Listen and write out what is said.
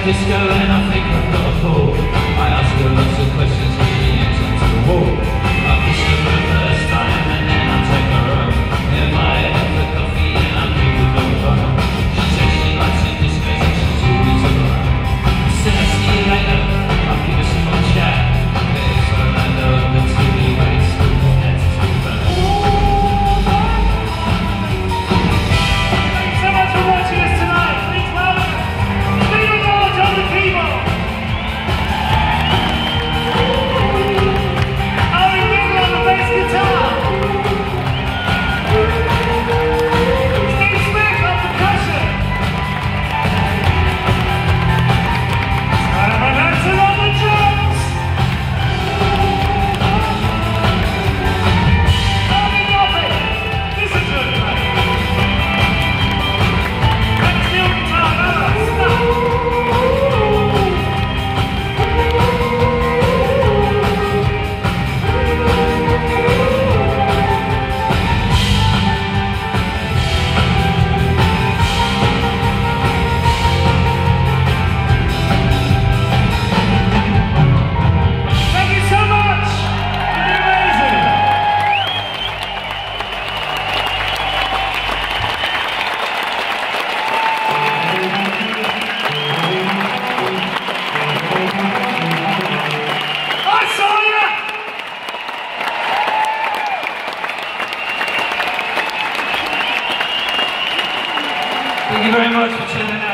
disco and I think I've got a fall. I ask her lots of questions, leading answers to the wall. I kiss her for the first time and then I take her home. In my head for coffee and I leave the door home. She says she likes it disco and she's always alone. I said I'll see you later, I'll give her some more chat. There's Orlando and the TV waits, still more heads to burn. Thanks so much for watching us tonight. Please welcome Stephen Lodge on the keyboard. Owen Gill on the bass guitar. Steve Smith on percussion. Simon Hanson on the drums. Owen Dobbin, listen to it, mate. That's the only time ever. Stop. Thank you so much. You've been amazing. I saw ya. Thank you very much for tuning out.